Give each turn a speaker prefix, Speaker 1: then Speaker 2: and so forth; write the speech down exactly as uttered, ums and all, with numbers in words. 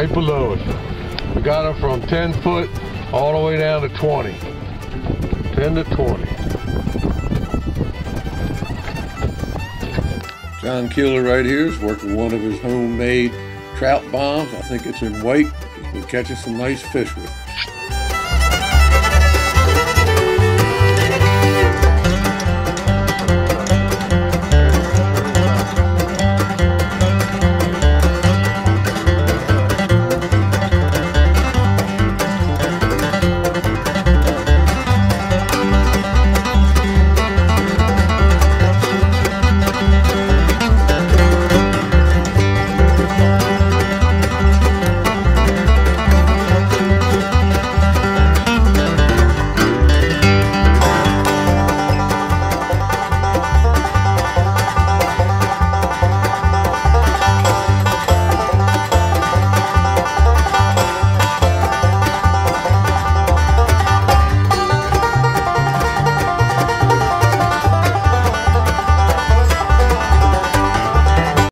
Speaker 1: right below us. We got them from ten foot all the way down to twenty. ten to twenty.
Speaker 2: John Keeler right here is working one of his homemade trout bombs. I think it's in white. He's been catching some nice fish with it.